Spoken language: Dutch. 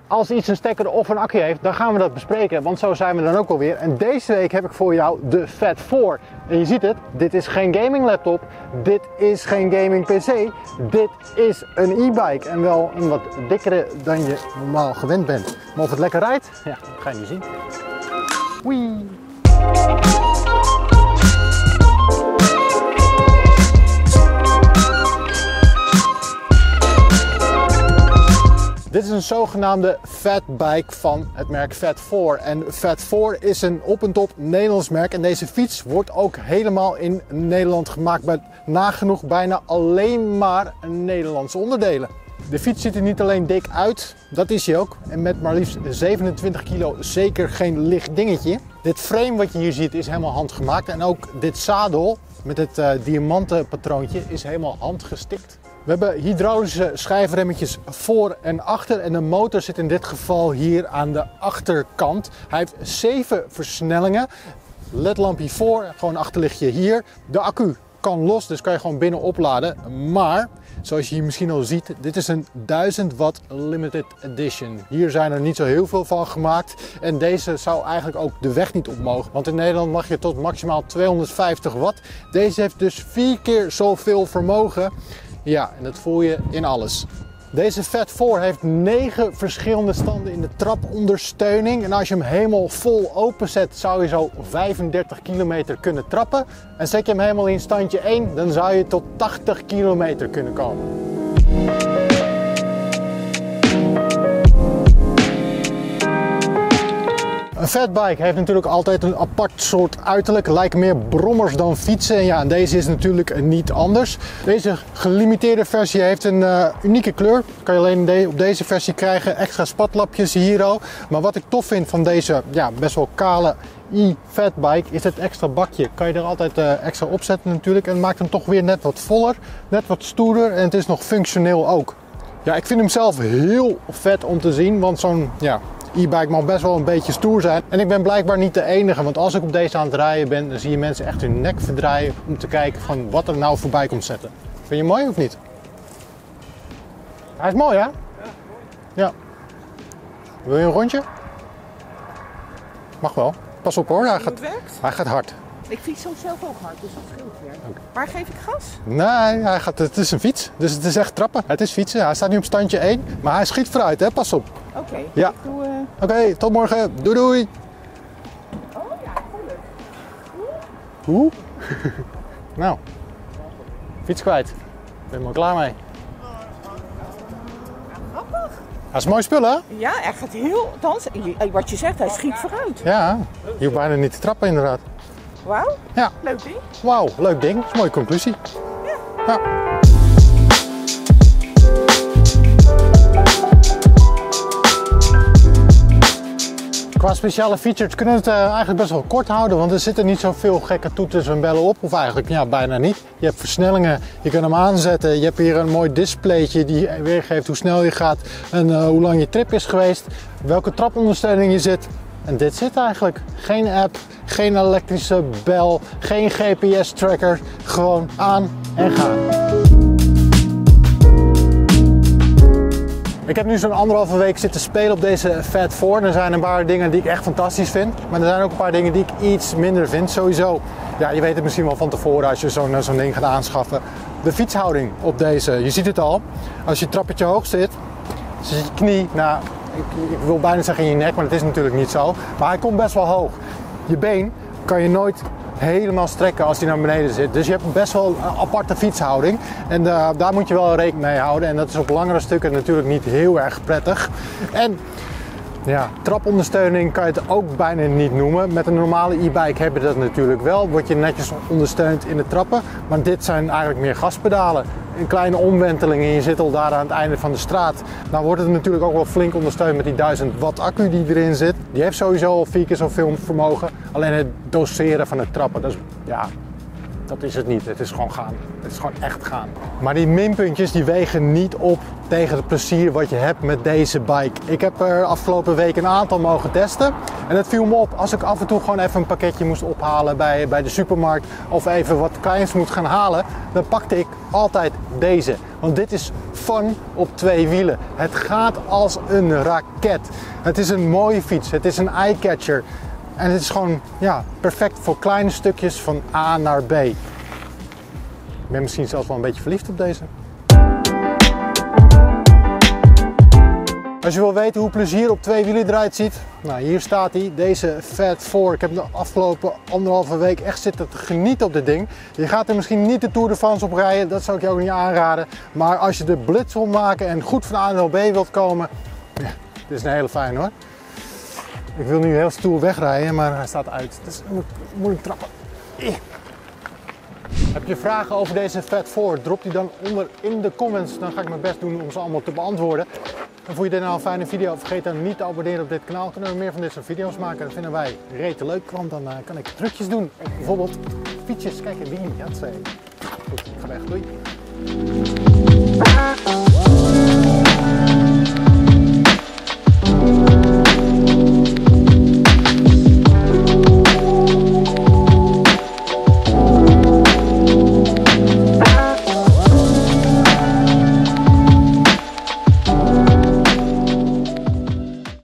Als iets een stekker of een accu heeft, dan gaan we dat bespreken, want zo zijn we dan ook alweer. En deze week heb ik voor jou de Fat 4. En je ziet het, dit is geen gaming laptop, dit is geen gaming PC, dit is een e-bike. En wel een wat dikkere dan je normaal gewend bent. Maar of het lekker rijdt, ja, dat ga je nu zien. Wee! Dit is een zogenaamde fatbike van het merk Fat 4. En Fat 4 is een op en top Nederlands merk. En deze fiets wordt ook helemaal in Nederland gemaakt met nagenoeg bijna alleen maar Nederlandse onderdelen. De fiets ziet er niet alleen dik uit, dat is hij ook. En met maar liefst 27 kilo zeker geen licht dingetje. Dit frame wat je hier ziet is helemaal handgemaakt. En ook dit zadel met het diamanten patroontje is helemaal handgestikt. We hebben hydraulische schijfremmetjes voor en achter en de motor zit in dit geval hier aan de achterkant. Hij heeft 7 versnellingen, ledlampje voor, gewoon achterlichtje hier. De accu kan los, dus kan je gewoon binnen opladen, maar zoals je hier misschien al ziet, dit is een 1000 watt limited edition. Hier zijn er niet zo heel veel van gemaakt en deze zou eigenlijk ook de weg niet op mogen, want in Nederland mag je tot maximaal 250 watt. Deze heeft dus 4 keer zoveel vermogen. Ja, en dat voel je in alles. Deze Fat 4 heeft 9 verschillende standen in de trapondersteuning. En als je hem helemaal vol openzet, zou je zo 35 kilometer kunnen trappen. En zet je hem helemaal in standje 1, dan zou je tot 80 kilometer kunnen komen. Een fatbike heeft natuurlijk altijd een apart soort uiterlijk, lijken meer brommers dan fietsen. En ja, en deze is natuurlijk niet anders. Deze gelimiteerde versie heeft een unieke kleur. Kan je alleen op deze versie krijgen, extra spatlapjes hier al. Maar wat ik tof vind van deze best wel kale e-fatbike is het extra bakje. Kan je er altijd extra op zetten natuurlijk en het maakt hem toch weer net wat voller, net wat stoerder en het is nog functioneel ook. Ja, ik vind hem zelf heel vet om te zien, want zo'n e-bike mag best wel een beetje stoer zijn. En ik ben blijkbaar niet de enige, want als ik op deze aan het rijden ben, dan zie je mensen echt hun nek verdraaien om te kijken van wat er nou voorbij komt zetten. Vind je hem mooi of niet? Hij is mooi, hè? Ja. Wil je een rondje? Mag wel. Pas op hoor, hij gaat hard. Ik fiets soms zelf ook hard, dus dat scheelt weer. Okay. Maar geef ik gas? Nee, het is een fiets, dus het is echt trappen. Het is fietsen, hij staat nu op standje 1, maar hij schiet vooruit, hè? Pas op. Oké, ja. Oké, tot morgen. Doei doei. Oh ja, gelukkig. Hoe? Nou, fiets kwijt. Ik ben er maar klaar mee. Grappig. Dat is mooi spul, hè? Ja, hij gaat heel dansen. Wat je zegt, hij schiet vooruit. Ja, je hoeft bijna niet te trappen inderdaad. Wauw, ja. Leuk ding. Wauw, leuk ding. Dat is een mooie conclusie. Ja. Qua speciale features kunnen we het eigenlijk best wel kort houden, want er zitten niet zoveel gekke toeters en bellen op, of eigenlijk bijna niet. Je hebt versnellingen, je kan hem aanzetten, je hebt hier een mooi displaytje die weergeeft hoe snel je gaat en hoe lang je trip is geweest, welke trapondersteuning je zit. En dit zit eigenlijk. Geen app, geen elektrische bel, geen GPS-tracker, gewoon aan en gaan. Ik heb nu zo'n 1,5 week zitten spelen op deze Fat 4. Er zijn een paar dingen die ik echt fantastisch vind, maar er zijn ook een paar dingen die ik iets minder vind. Sowieso, ja, je weet het misschien wel van tevoren als je zo'n ding gaat aanschaffen. De fietshouding op deze, je ziet het al. Als je trappetje hoog zit je knie, nou, ik wil bijna zeggen in je nek, maar dat is natuurlijk niet zo. Maar hij komt best wel hoog. Je been kan je nooit helemaal strekken als hij naar beneden zit. Dus je hebt best wel een aparte fietshouding. En daar moet je wel rekening mee houden. En dat is op langere stukken natuurlijk niet heel erg prettig. En ja, trapondersteuning kan je het ook bijna niet noemen. Met een normale e-bike heb je dat natuurlijk wel. Word je netjes ondersteund in de trappen. Maar dit zijn eigenlijk meer gaspedalen. Een kleine omwenteling en je zit al daar aan het einde van de straat. Nou wordt het natuurlijk ook wel flink ondersteund met die 1000 watt accu die erin zit. Die heeft sowieso al 4 keer zoveel vermogen. Alleen het doseren van het trappen, dat is, ja, Dat is het niet. Het is gewoon gaan. Het is gewoon echt gaan. Maar die minpuntjes die wegen niet op tegen het plezier wat je hebt met deze bike. Ik heb er afgelopen week een aantal mogen testen. En het viel me op als ik af en toe gewoon even een pakketje moest ophalen bij de supermarkt. Of even wat kleins moet gaan halen. Dan pakte ik altijd deze. Want dit is fun op 2 wielen. Het gaat als een raket. Het is een mooie fiets. Het is een eye-catcher. En het is gewoon perfect voor kleine stukjes van A naar B. Ik ben misschien zelfs wel een beetje verliefd op deze. Als je wil weten hoe plezier op 2 wielen eruit ziet, nou hier staat hij, deze Fat 4. Ik heb de afgelopen 1,5 week echt zitten te genieten op dit ding. Je gaat er misschien niet de Tour de France op rijden, dat zou ik je ook niet aanraden. Maar als je de blitz wil maken en goed van A naar B wilt komen, dit is een hele fijn hoor. Ik wil nu heel stoer wegrijden, maar hij staat uit. Dus ik moet moeilijk trappen. Heb je vragen over deze Fat 4? Drop die dan onder in de comments. Dan ga ik mijn best doen om ze allemaal te beantwoorden. En vond je dit nou een fijne video? Vergeet dan niet te abonneren op dit kanaal. Kunnen we meer van dit soort video's maken? Dat vinden wij rete leuk, want dan kan ik trucjes doen. Bijvoorbeeld fietsjes. Kijk, een Wien. Ja, goed, ik ga weg. Doei.